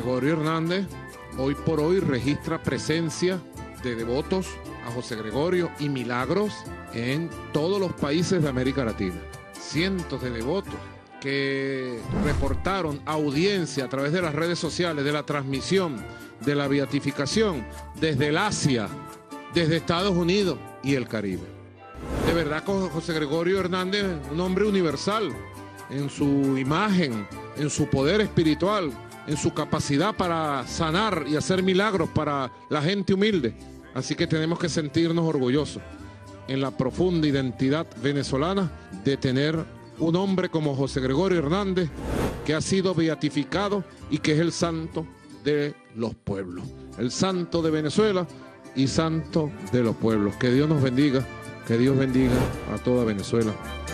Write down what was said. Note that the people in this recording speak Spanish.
Gregorio Hernández hoy por hoy registra presencia de devotos a José Gregorio y milagros en todos los países de América Latina. Cientos de devotos que reportaron audiencia a través de las redes sociales de la transmisión de la beatificación desde el Asia, desde Estados Unidos y el Caribe. De verdad, José Gregorio Hernández, un hombre universal en su imagen, en su poder espiritual, en su capacidad para sanar y hacer milagros para la gente humilde. Así que tenemos que sentirnos orgullosos en la profunda identidad venezolana de tener un hombre como José Gregorio Hernández, que ha sido beatificado y que es el santo de los pueblos, el santo de Venezuela y santo de los pueblos. Que Dios nos bendiga, que Dios bendiga a toda Venezuela.